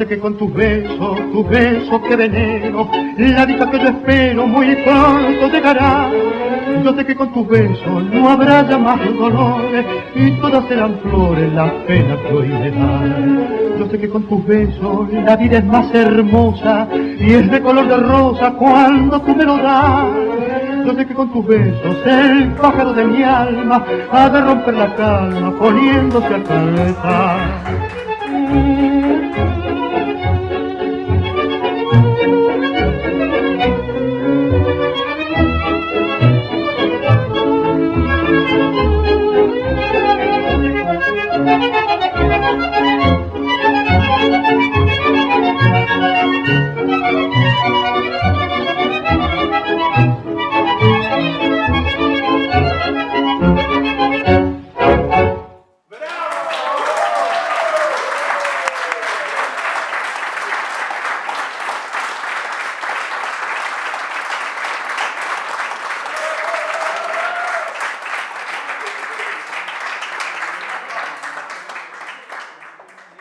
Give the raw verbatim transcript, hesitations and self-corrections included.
sé que con tus besos, tus besos que veneno, la dicha que yo espero muy pronto llegará. Yo sé que con tus besos no habrá ya más dolores y todas serán flores las penas que hoy me dan. Yo sé que con tus besos la vida es más hermosa y es de color de rosa cuando tú me lo das. Yo sé que con tus besos el pájaro de mi alma ha de romper la calma poniéndose a cantar.